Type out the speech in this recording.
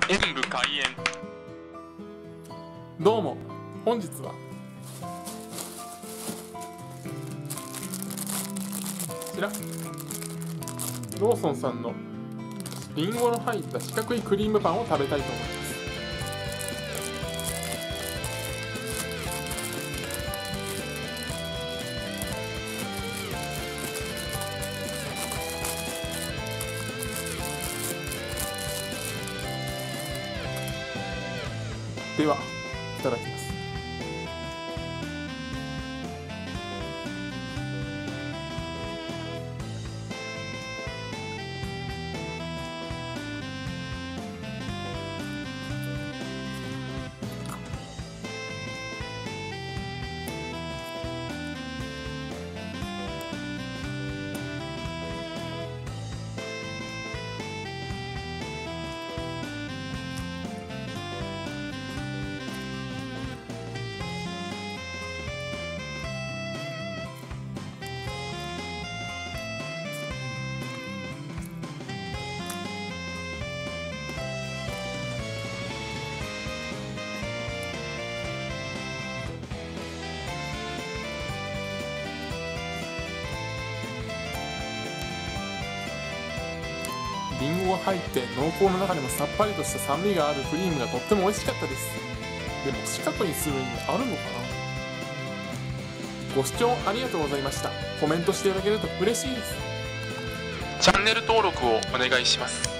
演武開演。 どうも、本日はこちらローソンさんのリンゴの入った四角いクリームパンを食べたいと思います。では、いただきます。リンゴが入って濃厚の中にもさっぱりとした酸味があるクリームがとっても美味しかったです。でも四角にする意味あるのかな。ご視聴ありがとうございました。コメントしていただけると嬉しいです。 チャンネル登録をお願いします。